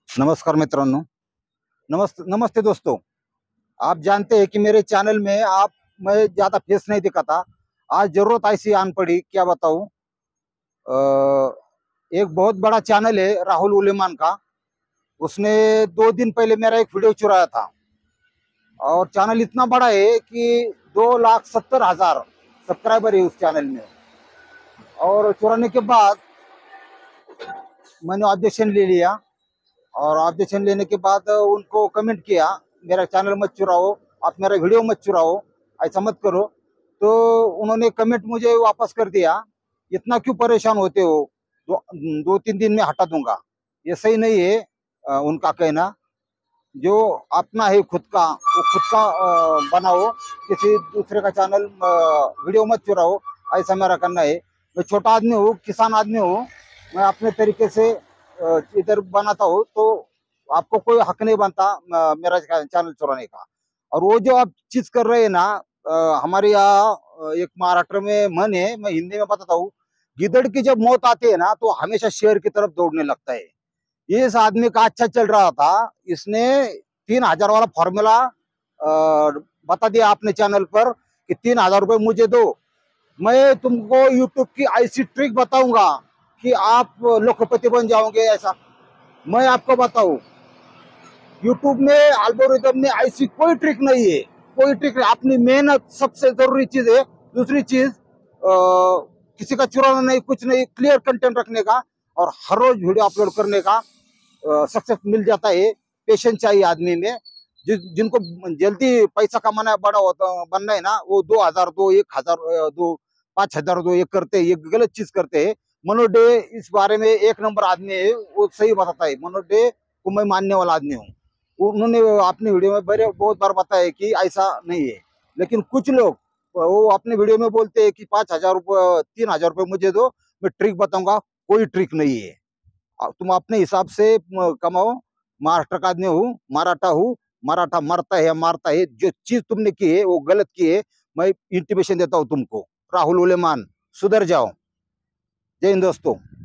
नमस्कार मित्रांनो। नमस्ते दोस्तों। आप जानते हैं कि मेरे चैनल में मैं ज़्यादा फेस नहीं दिखाता। आज ज़रूरत ऐसी आन पड़ी, क्या बताऊं। एक बहुत बड़ा चैनल है राहुल उलेमान का। उसने 2 दिन पहले मेरा एक वीडियो चुराया था और चैनल इतना बड़ा है कि 2,70,000 सब्सक्राइबर है उस चैनल में। और चुराने के बाद मैंने ऑब्जेक्शन ले लिया और ऑब्जेक्शन लेने के बाद उनको कमेंट किया, मेरा चैनल मत चुराओ, आप मेरा वीडियो मत चुराओ, ऐसा मत करो। तो उन्होंने कमेंट मुझे वापस कर दिया, इतना क्यों परेशान होते हो, 2-3 दिन में हटा दूंगा। ये सही नहीं है उनका कहना। जो अपना है खुद का, वो खुद का बनाओ, किसी दूसरे का चैनल वीडियो मत चुराओ, ऐसा मेरा कहना है। मैं छोटा आदमी हूँ, किसान आदमी हूँ, मैं अपने तरीके से इधर बनाता हूँ, तो आपको कोई हक नहीं बनता मेरा चैनल चुराने का। और वो जो आप चीज कर रहे हैं ना, हमारे यहाँ एक महाराष्ट्र में मन है, मैं हिंदी में बताता हूँ। गिदड़ की जब मौत आती है ना, तो हमेशा शेर की तरफ दौड़ने लगता है। ये इस आदमी का अच्छा चल रहा था, इसने 3,000 वाला फॉर्मूला बता दिया अपने चैनल पर कि 3,000 रुपए मुझे दो, मैं तुमको यूट्यूब की ऐसी ट्रिक बताऊंगा कि आप लखपति बन जाओगे। ऐसा मैं आपको बताऊं, यूट्यूब में एल्गोरिथम में ऐसी कोई ट्रिक नहीं है, कोई ट्रिक नहीं। अपनी मेहनत सबसे जरूरी चीज है। दूसरी चीज किसी का चुराना नहीं, कुछ नहीं, क्लियर कंटेंट रखने का और हर रोज वीडियो अपलोड करने का सक्सेस मिल जाता है। पेशेंस चाहिए आदमी में। जिनको जल्दी पैसा कमाना है, बड़ा होता बनना है ना, वो 2,000 दो, 1,000 दो, 5,000 दो, ये करते हैं, ये गलत चीज करते हैं। मनोज डे इस बारे में एक नंबर आदमी है, वो सही बताता है। मनोज डे को मैं मानने वाला आदमी हूँ। उन्होंने अपनी वीडियो में बहुत बार बताया कि ऐसा नहीं है। लेकिन कुछ लोग वो अपने वीडियो में बोलते हैं कि 5,000 रुपये, 3,000 रुपये मुझे दो, मैं ट्रिक बताऊंगा। कोई ट्रिक नहीं है, तुम अपने हिसाब से कमाओ। महाराष्ट्र का आदमी हूँ, मराठा हूँ, मराठा मरता है मारता है। जो चीज तुमने की है वो गलत की है। मैं इंटीमेशन देता हूँ तुमको, राहुल उलेमान, सुधर जाओ। जय हिंद दोस्तों।